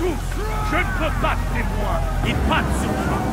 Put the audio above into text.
tous! Je ne veux pas de témoins et pas de survivants!